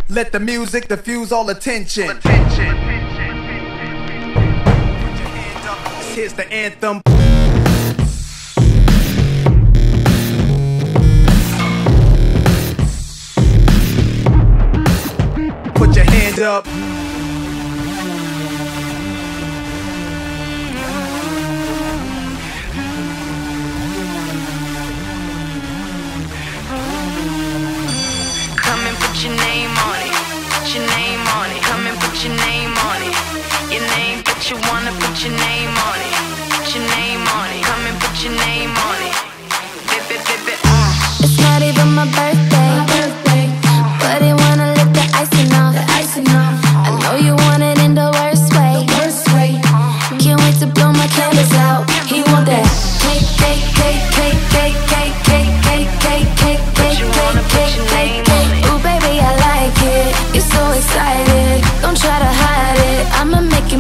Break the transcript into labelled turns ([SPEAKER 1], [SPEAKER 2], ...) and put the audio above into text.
[SPEAKER 1] Let the music diffuse all attention. Here's the anthem. Put your hand up.
[SPEAKER 2] Come and put your name on it. Put your name on it. Come and put your name on it. Your name, but you wanna put your name on it. Put your name on it. Come and put your name on it. Bip it, bip it,
[SPEAKER 3] It's not even my birthday, but I wanna lick the icing off. I know you want it in the worst way. Can't wait to blow my candles out. He want that cake, cake, cake, cake, cake, cake, cake, cake, cake, cake, cake, cake, cake, cake. Ooh, baby, I like it. You're so excited. Don't try to hide it. I'ma make you